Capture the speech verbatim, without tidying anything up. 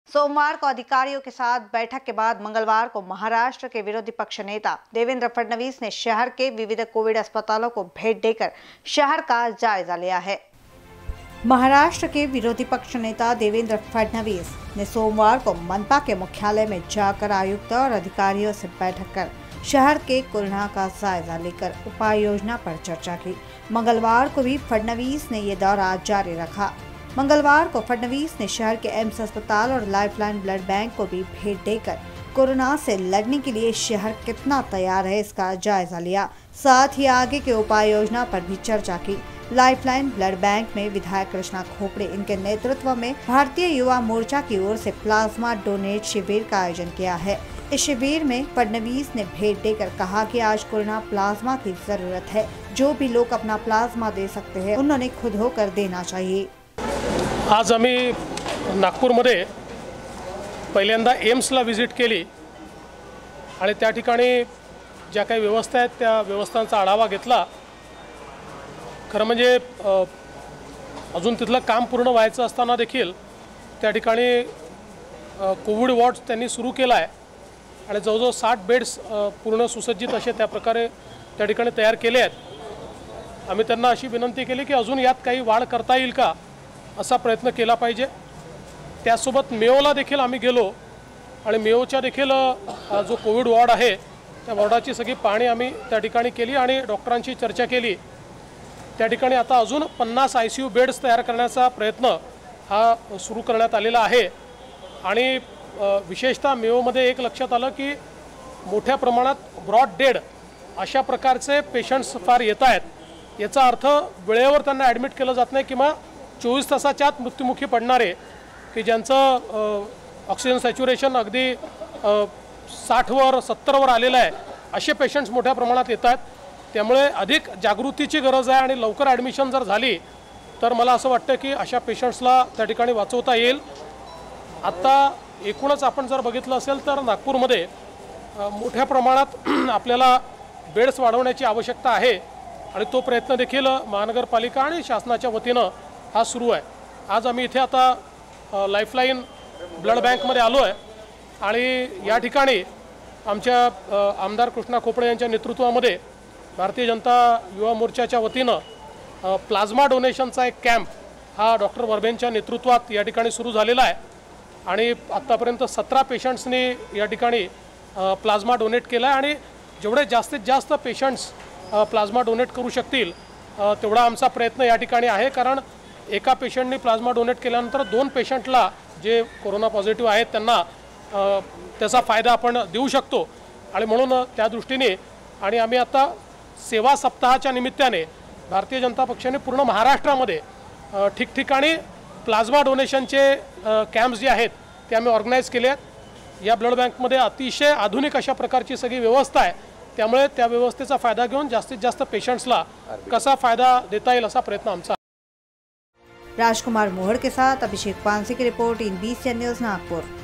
सोमवार को अधिकारियों के साथ बैठक के बाद मंगलवार को महाराष्ट्र के विरोधी पक्ष नेता देवेंद्र फडणवीस ने शहर के विविध कोविड अस्पतालों को भेंट देकर शहर का जायजा लिया है। महाराष्ट्र के विरोधी पक्ष नेता देवेंद्र फडणवीस ने सोमवार को मनपा के मुख्यालय में जाकर आयुक्त और अधिकारियों से बैठक कर शहर के कोरोना का जायजा लेकर उपाय योजना पर चर्चा की। मंगलवार को भी फडणवीस ने ये दौरा जारी रखा। मंगलवार को फडणवीस ने शहर के एम्स अस्पताल और लाइफलाइन ब्लड बैंक को भी भेंट देकर कोरोना से लड़ने के लिए शहर कितना तैयार है इसका जायजा लिया। साथ ही आगे के उपाय योजना पर भी चर्चा की। लाइफलाइन ब्लड बैंक में विधायक कृष्णा खोपड़े इनके नेतृत्व में भारतीय युवा मोर्चा की ओर से प्लाज्मा डोनेट शिविर का आयोजन किया है। इस शिविर में फडणवीस ने भेंट देकर कहा कि आज कोरोना प्लाज्मा की जरूरत है। जो भी लोग अपना प्लाज्मा दे सकते हैं उन्होंने खुद होकर देना चाहिए। आज आम्ही नागपूरमध्ये पहिल्यांदा एम्सला व्हिजिट केली आणि त्या ठिकाणी ज्या काही व्यवस्था आहेत त्या व्यवस्थांचा आढावा घेतला। खरं म्हणजे अजून तिथलं काम पूर्ण व्हायचं असताना देखील त्या ठिकाणी कोविड वॉर्ड्स त्यांनी सुरू केला आहे आणि जवळजवळ साठ बेड्स पूर्ण सुसज्जित असे त्या प्रकारे त्या ठिकाणी तयार केले आहेत। आम्ही त्यांना अशी विनंती केली की अजून यात काही वाढ करता येईल का असा प्रयत्न केला पाहिजे। त्यासोबत मेयोला देखील आम्ही गेलो आणि मेयोच्या देखील जो कोविड वॉर्ड आहे त्या वॉर्डाची सगळी पाहणी आम्ही त्या ठिकाणी केली आणि डॉक्टरांशी चर्चा केली। त्या ठिकाणी आता अजून पन्नास आय सी यू बेड्स तयार करण्याचा प्रयत्न हा सुरू करण्यात आलेला आहे आणि विशेषतः मेयोमध्ये एक लक्षात आलं की मोठ्या प्रमाणात ब्रॉड डेड अशा प्रकारचे पेशंट्स फार येत आहेत। याचा अर्थ वेळेवर त्यांना ॲडमिट केलं जात नाही किंवा चोवीस तासाच्या आत मृत्युमुखी पडणारे की ज्यांचं ऑक्सिजन सॅच्युरेशन अगदी साठवर सत्तरवर आलेलं आहे असे पेशंट्स मोठ्या प्रमाणात येत आहेत। त्यामुळे अधिक जागृतीची गरज आहे आणि लवकर ॲडमिशन जर झाली तर मला असं वाटतं की अशा पेशंट्सला त्या ठिकाणी वाचवता येईल। आता एकूणच आपण जर बघितलं असेल तर नागपूरमध्ये मोठ्या प्रमाणात आपल्याला बेड्स वाढवण्याची आवश्यकता आहे आणि तो प्रयत्न देखील महानगरपालिका आणि शासनाच्या वतीनं हा सुरू आहे। आज आम्ही इथे आता लाईफलाईन ब्लड बँकमध्ये आलो आहे आणि या ठिकाणी आमच्या आमदार कृष्णा खोपड़े यांच्या नेतृत्वामध्ये भारतीय जनता युवा मोर्चाच्या वतीनं प्लाझ्मा डोनेशनचा एक कॅम्प हा डॉक्टर वर्बेंच्या नेतृत्वात या ठिकाणी सुरू झालेला आहे आणि आत्तापर्यंत सतरा पेशंट्सनी या ठिकाणी प्लाझ्मा डोनेट केला आहे आणि जेवढे जास्तीत जास्त पेशंट्स प्लाझ्मा डोनेट करू शकतील तेवढा आमचा प्रयत्न या ठिकाणी आहे। कारण एका पेशंटनी प्लाझ्मा डोनेट केल्यानंतर दोन पेशंटला जे कोरोना पॉझिटिव्ह आहेत त्यांना त्याचा फायदा आपण देऊ शकतो आणि म्हणून त्या दृष्टीने आणि आम्ही आता सेवा सप्ताहाच्या निमित्ताने भारतीय जनता पक्षाने पूर्ण महाराष्ट्रामध्ये ठिकठिकाणी प्लाझ्मा डोनेशनचे कॅम्प्स जे आहेत ते आम्ही ऑर्गनाईज केले आहेत। या ब्लड बँकमध्ये अतिशय आधुनिक अशा प्रकारची सगळी व्यवस्था आहे त्यामुळे त्या व्यवस्थेचा फायदा घेऊन जास्तीत जास्त पेशंट्सला कसा फायदा देता येईल असा प्रयत्न आमचा। राजकुमार मोहड़ के साथ अभिषेक पानसी की रिपोर्ट इन बीस न्यूज़ नागपुर।